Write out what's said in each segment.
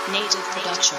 Native Production.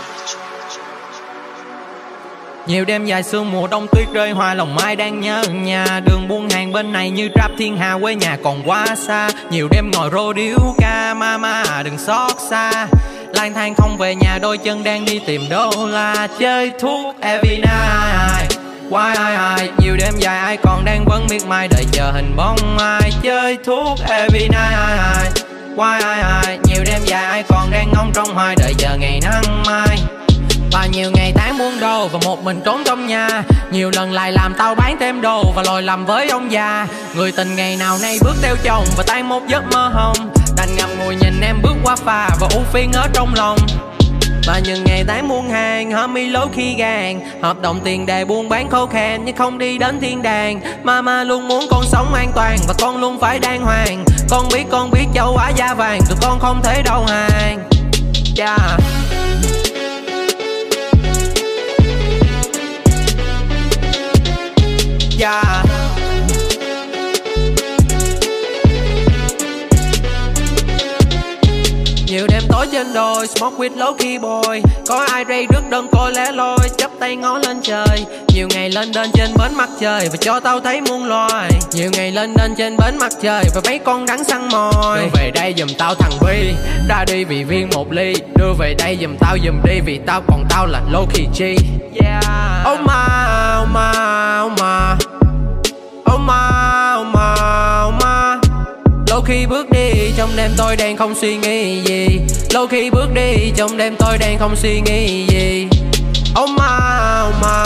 Nhiều đêm dài sương mùa đông tuyết rơi hoa lòng mai đang nhớ nhà. Đường buôn hàng bên này như rap thiên hà, quê nhà còn quá xa. Nhiều đêm ngồi rô điếu ca, mama đừng xót xa. Lang thang không về nhà, đôi chân đang đi tìm đô la. Chơi thuốc every night. Why nhiều đêm dài ai còn đang vẫn miệt mài đợi chờ hình bóng ai. Chơi thuốc every night. Why nhiều đêm dài ai còn đang ngóng trong hoài đợi chờ ngày nắng mai. Và nhiều ngày tháng buôn đô và một mình trốn trong nhà. Nhiều lần lại làm tao bán thêm đồ và lòi lầm với ông già. Người tình ngày nào nay bước theo chồng và tan một giấc mơ hồng. Đành ngậm ngùi nhìn em bước qua phà và u phiền ở trong lòng. Và những ngày tháng buôn hàng, homie lối khi gàng. Hợp đồng tiền đề buôn bán khô khan nhưng không đi đến thiên đàng. Mama luôn muốn con sống an toàn và con luôn phải đàng hoàng. Con biết châu Á da vàng, tụi con không thể đầu hàng. Yeah. Yeah. Nhiều đêm tối trên đồi, smoke with low key boy. Có ai ray rước đơn côi lẻ loi, chắp tay ngó lên trời. Nhiều ngày lên đên trên bến mặt trời và cho tao thấy muôn loài. Nhiều ngày lên đên trên bến mặt trời và mấy con rắn săn mồi. Đưa về đây giùm tao thằng Bi, ra đi vì viên một ly. Đưa về đây giùm tao giùm đi vì tao còn tao là low key G. Yeah. Oh my, oh my, oh my. Oh my, oh my, oh my. Lâu khi bước đi trong đêm tôi đang không suy nghĩ gì. Lâu khi bước đi trong đêm tôi đang không suy nghĩ gì. Oh my, oh my.